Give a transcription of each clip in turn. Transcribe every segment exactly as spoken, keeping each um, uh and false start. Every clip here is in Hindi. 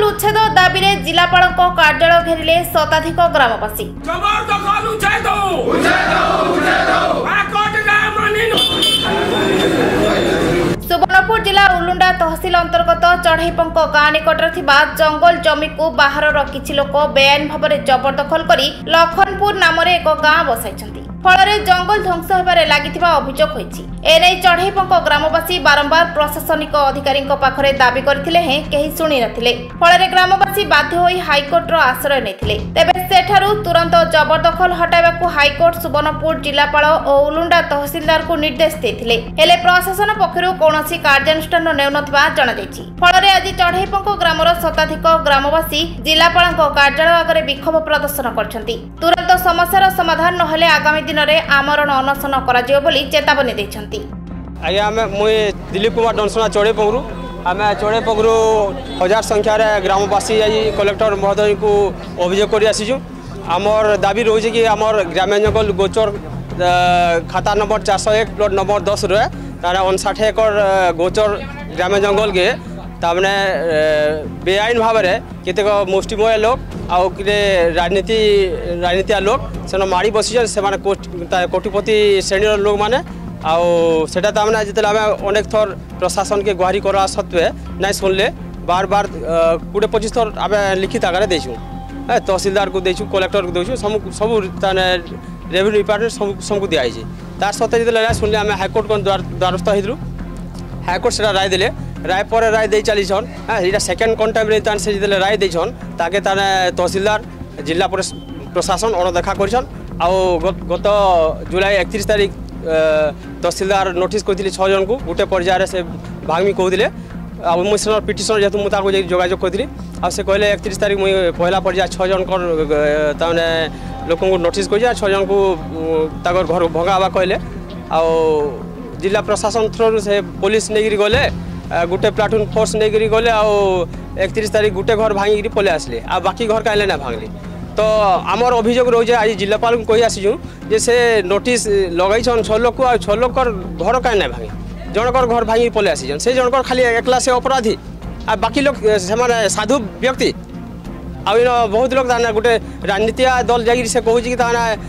उच्छेद दाबी रे जिलापाल कार्यालय घेरिले शताधिक ग्रामवासी। सुवर्णपुर जिला उलुंडा तहसील अंतर्गत चढ़ईपंक गाँ निकट जंगल जमी को बाहर किछि लोक बेआईन भाव में जबरदखल करी लखनपुर नाम एक गाँ बसाई फल जंगल ध्वंस होबारे लागिथिबा अभियोग होईछि। एने चढ़ईपंक ग्रामवासी बारंबार प्रशासनिक अधिकारी पाखरे दाबी करथिले हें केही सुनी नथिले। फल ग्रामवासी बाध्य होई हाईकोर्ट रो आश्रय नेथिले। तेबे सेठारु तुरंत जबरदखल हटाइबाकू हाईकोर्ट सुवर्णपुर जिलापाल और उलुंडा तहसीलदार को निर्देश देथिले। हेले प्रशासन पक्षरु कोनोसी कार्यानुष्ठान नेउनथबा जणा दैछि। फल आज चढ़ईपंक ग्रामर शताधिक ग्रामवासी जिलापाल कार्यालय आगे विक्षोभ प्रदर्शन करछन्ति। तुरंत समस्यार समाधान नहेले आगामी दिन में आमरण अनशन करा चेतावनी देछन्ति। आज्ञा आम मुई दिलीप कुमार डनसना चढ़ईपंगरू आम चढ़ईपंगरू हजार संख्यार ग्रामवासी आज कलेक्टर महोदय को अभियोग कर आसीचु। आमर दाबी रोचे कि आमर ग्राम्य जंगल गोचर खाता नंबर चार सौ एक प्लट नंबर दस रे तार अनसाठ एकड़ गोचर ग्राम्य जंगल के तामने बेआईन भाव में केतेक मुष्टिमय लोक आउ राजनीति राजनीतिया लोक से माड़ी बसी से कोटिपति श्रेणी लोक मैंने आटा तमें जिते अनेक थर प्रशासन के गुहारी करा सत्वे नहीं शुणले बार बार कोड़े पचिश थर आम लिखित आकार देचु तहसीलदार को देचु कलेक्टर को देचु सब सब रेवेन्यू डिपार्टमेंट सब सबको दिखाई तार सत्ते जो शुणले आम हाईकोर्ट को द्वारस्थ होलु। हाईकोर्ट से राय देले राय पर राय दे चली छन यहाँ सेकेंड कंटेम्प से जो राय देछन ताके ताने तहसीलदार जिला प्रशासन अणदेखा करछन आउ गत जुलाई एकतीस तारीख तहसीलदार नोटिस करथिले छह जन को गोटे पर्यायर से भागमी कहते मुझे सेन पिटिशन जेहतु मुझे जोगाजोग करी आ से कहले एकतीस तारीख मुझे पहला पर्याय छह जन ताने लोक नोटिस कर छह जन को ताकर घर भंगावा कहले आ जिला प्रशासन थ्रू से पुलिस नहीं गले गोटे प्लाटून फोर्स नहीं गले एकतीस तारीख गोटे घर भांगिक पलि आसले आ बाकी घर कहीं ना भांगली। तो आमर अभियोग रोचे आज जिलापाल को कही आसीचु जे से नोटिस लगे छह लोक आ छह लोक घर कहीं ना भांगे जनकर घर भांगिक पलि आसी से जनकर खाली एकला से अपराधी आ बाकी लोग से साधु व्यक्ति आउ इन बहुत लोग गोटे राजनीतिक दल जा कहूँ कि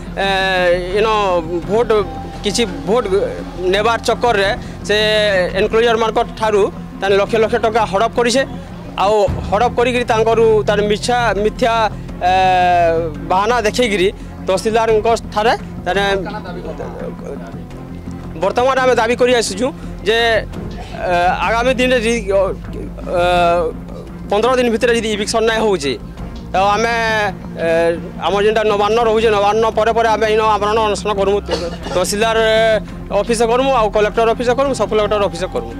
इन भोट किसी भोट नेबार चक्कर रे से एनक्लोजर मार्केट ठारू ताने लक्ष लक्ष टका हड़प करिसे आउ हड़प करी तार मिथ्या मिथ्या बहाना देखिकी तहसीलदार ठारे ताने वर्तमान आम दाबी कर आसीचु जे आगामी दिन पंद्रह दिन भितर यदि इविक्शन ना हो तो आम आम जेनटा नवान्न रोचे नवान्न पर पर आम इन आवरण अनशन करूँ तहसीलदार ऑफिस करूँ आ कलेक्टर ऑफिस करूँ सब कलेक्टर ऑफिस करूँ।